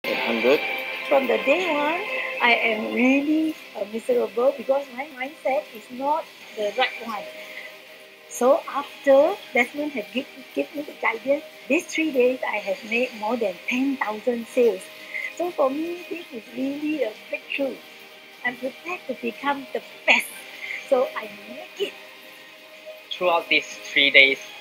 100. From the day one, I am really miserable because my mindset is not the right one. So after Desmond had give me the guidance, these 3 days I have made more than 10,000 sales. So for me, this is really a breakthrough. I'm prepared to become the best. So I make it. Throughout these 3 days,